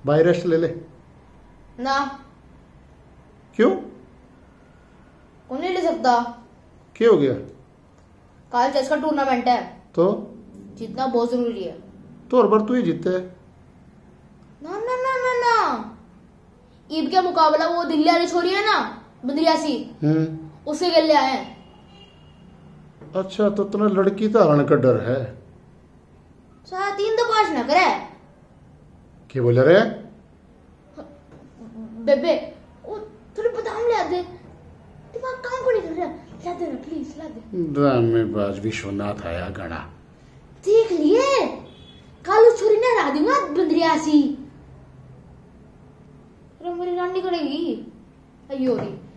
भाई रेस्ट ले ले। ना क्यों? कौन नहीं ले सकता? क्या हो गया? कल चेस का टूर्नामेंट है तो जीतना बहुत जरूरी है। तो हर बार तू ही जीतता है। ना ना ना ना ना, ईब के मुकाबला वो दिल्ली वाली छोरी है ना, बंदरियासी, उससे खेलने आए हैं। अच्छा, तो तुम्हें लड़की धारण का डर है? साथ 3 तो 5 न करे। क्या बोल रहे? बेबे वो थोड़ी बादाम ले दे, दिमाग काम को नहीं कर रहा। ला दे ना प्लीज, ला दे। ड्रामेबाज विश्वनाथ आया गणा। देख लिए कल उस छोरी ने हरा दूंगा बंदरियासी। अरे मेरी नानी करेगी अयो री।